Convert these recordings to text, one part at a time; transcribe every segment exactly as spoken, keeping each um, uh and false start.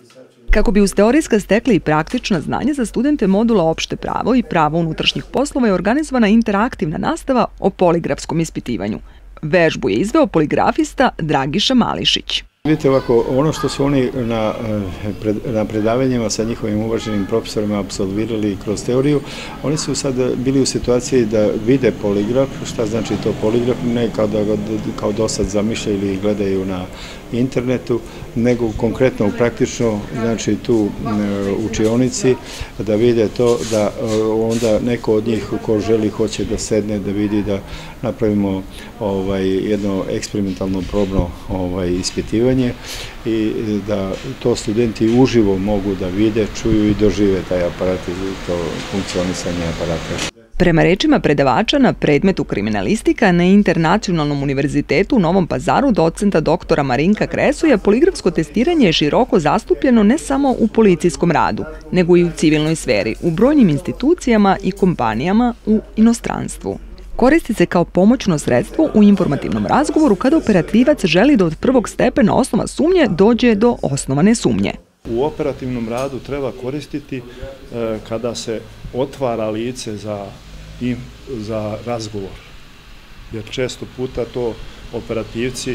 Kako bi uz teorijska stekli i praktična znanja, za studente modula opšte pravo i pravo unutrašnjih poslova je organizovana interaktivna nastava o poligrafskom ispitivanju. Vežbu je izveo poligrafista Dragiša Mališić. Vidite ovako, ono što su oni na, na predavanjima sa njihovim uvaženim profesorima apsolvirali kroz teoriju, oni su sad bili u situaciji da vide poligraf, šta znači to poligraf, ne kao da kao do sad zamišljaju ili gledaju na internetu, nego konkretno praktično, znači tu u učionici da vide to, da onda neko od njih ko želi hoće da sedne, da vidi da napravimo ovaj, jedno eksperimentalno probno ovaj, ispitivanje i da to studenti uživo mogu da vide, čuju i dožive taj aparat i to funkcionisanje aparata. Prema rečima predavača na predmetu kriminalistika na Internacionalnom univerzitetu u Novom Pazaru, docenta doktora Marinka Kresoja, poligrafsko testiranje je široko zastupljeno ne samo u policijskom radu, nego i u civilnoj sferi, u brojnim institucijama i kompanijama u inostranstvu. Koristi se kao pomoćno sredstvo u informativnom razgovoru kada operativac želi da od prvog stepena osnova sumnje dođe do osnovane sumnje. U operativnom radu treba koristiti e, kada se otvara lice za, im, za razgovor. Jer često puta to operativci e,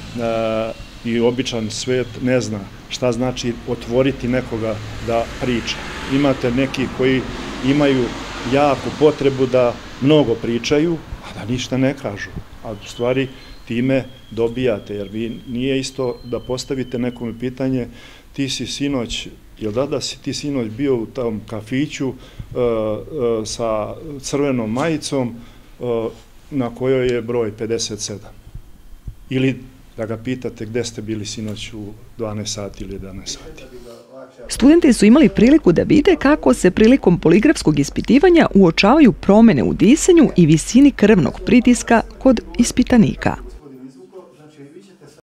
i običan svet ne zna šta znači otvoriti nekoga da priča. Imate neki koji imaju jaku potrebu da mnogo pričaju, a da ništa ne kažu. A u stvari time dobijate, jer vi nije isto da postavite nekome pitanje ti si sinoć, jel da da si ti sinoć bio u tom kafiću uh, uh, sa crvenom majicom uh, na kojoj je broj pedeset sedam. Ili da ga pitate gde ste bili sinoć u dvanaest sati ili jedanaest sati. Studenti su imali priliku da vide kako se prilikom poligrafskog ispitivanja uočavaju promene u disanju i visini krvnog pritiska kod ispitanika.